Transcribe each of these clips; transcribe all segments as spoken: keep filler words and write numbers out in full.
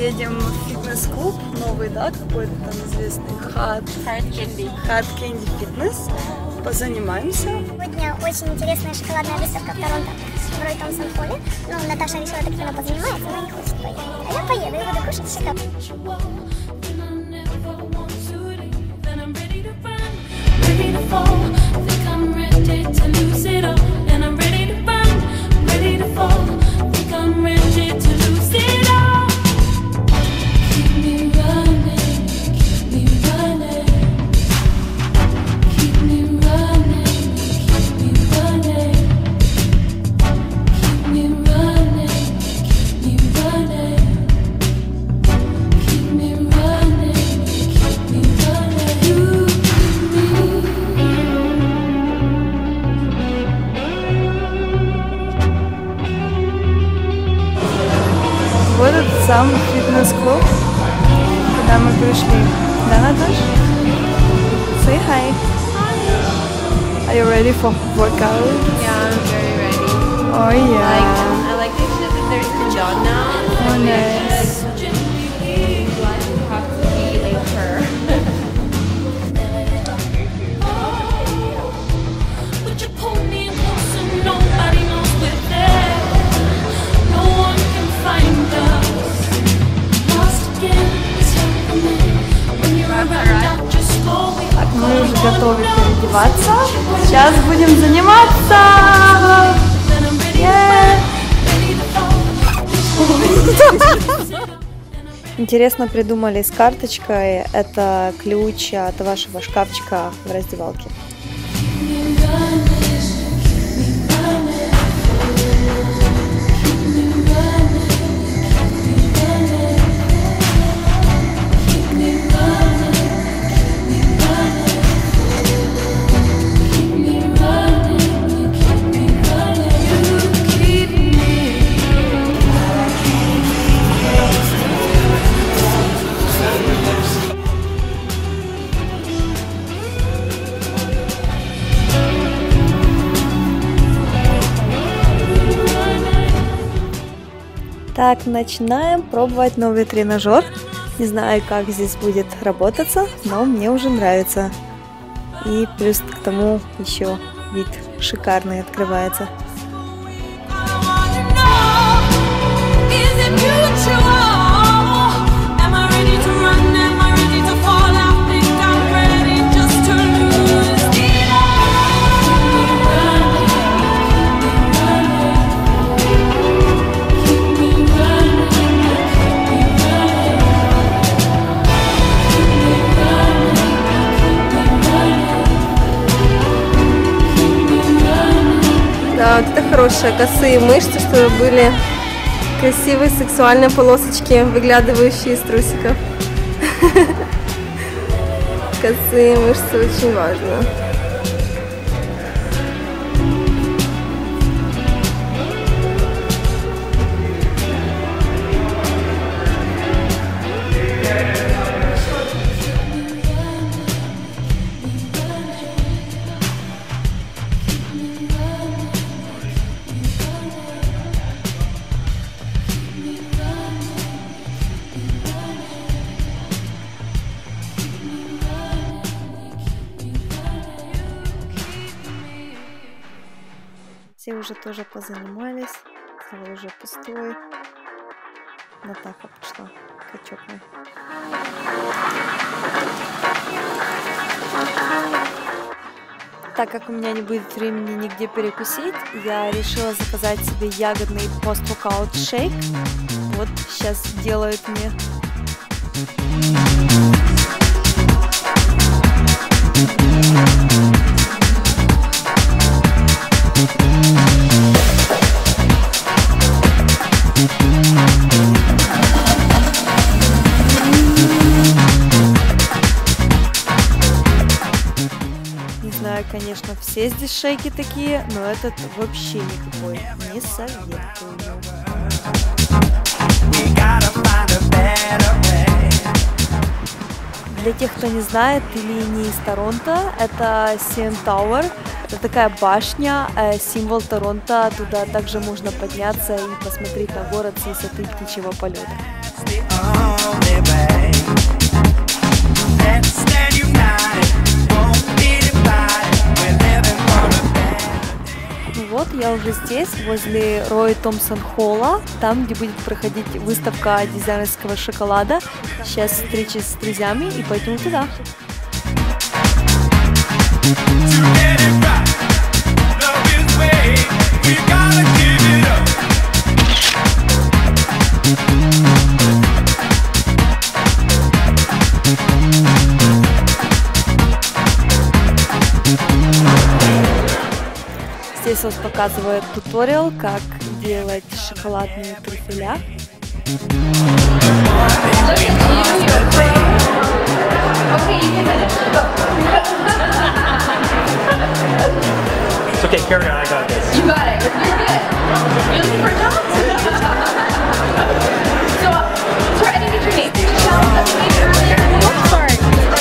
едем в фитнес-клуб новый, да, какой-то там известный Hard Candy. Hard Candy Fitness. Позанимаемся. Сегодня очень интересная шоколадная выставка в Торонто в Рой Томпсон холле. Ну, Наташа решила, так она позанимается, но не хочет поехать. А я поеду и буду кушать шоколад. Вот этот сам фитнес-клуб, куда мы пришли. Да, Наташ? Say hi. Are you ready for workout? Yeah, I'm very ready. Oh yeah. Like, I like this shit that there's a job now. Oh nice. You have to be like her. Так, мы уже готовы переодеваться. Сейчас будем заниматься. Yeah. Интересно придумали с карточкой. Это ключ от вашего шкафчика в раздевалке. Так, начинаем пробовать новый тренажер. Не знаю, как здесь будет работаться, но мне уже нравится. И плюс к тому еще вид шикарный открывается. Да, вот это хорошие косые мышцы, чтобы были красивые сексуальные полосочки, выглядывающие из трусиков. Косые мышцы очень важно. Все уже тоже позанимались, зал уже пустой. Натаха пошла качок. Так как у меня не будет времени нигде перекусить, я решила заказать себе ягодный пост-воркаут шейк. Вот сейчас делают мне. Не знаю, конечно, все здесь шейки такие, но этот вообще никакой. Не советую. Для тех, кто не знает или не из Торонто, это си эн Tower. Это такая башня, символ Торонто. Туда также можно подняться и посмотреть на город с высоты птичьего полета. Вот я уже здесь, возле Роя Томпсон Холла, там, где будет проходить выставка дизайнерского шоколада. Сейчас встреча с друзьями и пойдем туда. Здесь вот показывает туториал, как делать шоколадные трюфеля. It's okay, carry on, I got this. You got it. You're good. You're looking for a job? So, sorry, I didn't get your name. Michelle, that's what you earlier. Oh, sorry.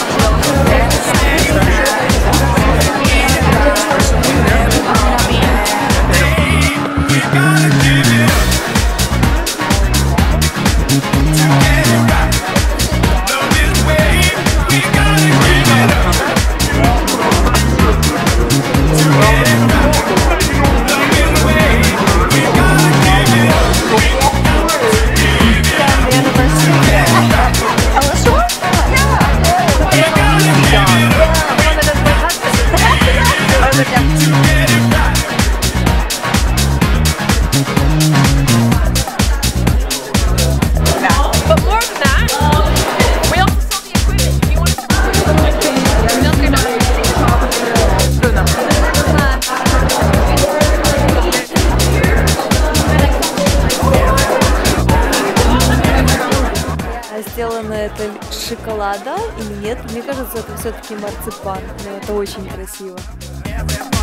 Сделано это из шоколада или нет? Мне кажется, это все-таки марципан, но это очень красиво.